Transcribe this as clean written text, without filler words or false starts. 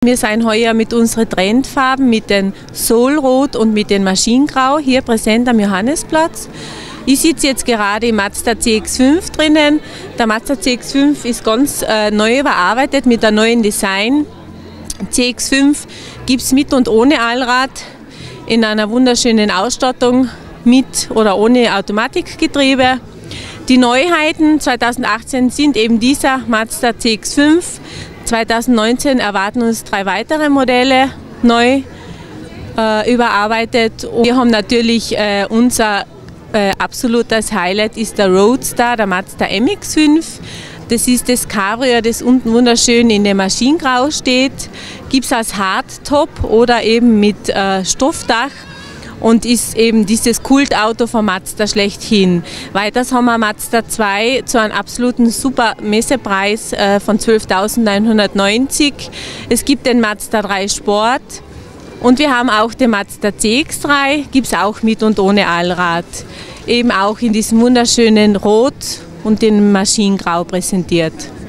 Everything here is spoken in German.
Wir sind heuer mit unseren Trendfarben, mit den Soulrot und mit den Maschinengrau hier präsent am Johannesplatz. Ich sitze jetzt gerade im Mazda CX-5 drinnen. Der Mazda CX-5 ist ganz neu überarbeitet mit einem neuen Design. CX-5 gibt es mit und ohne Allrad in einer wunderschönen Ausstattung, mit oder ohne Automatikgetriebe. Die Neuheiten 2018 sind eben dieser Mazda CX-5. 2019 erwarten uns 3 weitere Modelle neu überarbeitet. Und wir haben natürlich unser absolutes Highlight ist der Roadster, der Mazda MX-5. Das ist das Cabrio, das unten wunderschön in dem Maschinengrau steht. Gibt es als Hardtop oder eben mit Stoffdach und ist eben dieses Kultauto von Mazda schlechthin. Weiters haben wir Mazda 2 zu einem absoluten super Messepreis von 12.990. Es gibt den Mazda 3 Sport und wir haben auch den Mazda CX-3, gibt es auch mit und ohne Allrad. Eben auch in diesem wunderschönen Rot und dem Maschinengrau präsentiert.